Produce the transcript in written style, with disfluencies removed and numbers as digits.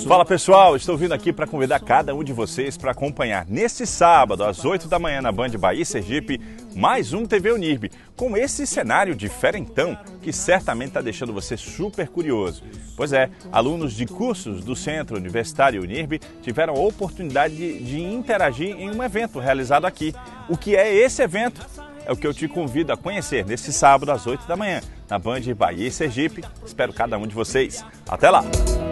Fala pessoal, estou vindo aqui para convidar cada um de vocês para acompanhar neste sábado às 8 da manhã na Band Bahia Sergipe mais um TV Unirb, com esse cenário diferentão que certamente está deixando você super curioso. Pois é, alunos de cursos do Centro Universitário Unirb tiveram a oportunidade de interagir em um evento realizado aqui. O que é esse evento? É o que eu te convido a conhecer nesse sábado às 8 da manhã na Band Bahia Sergipe. Espero cada um de vocês. Até lá!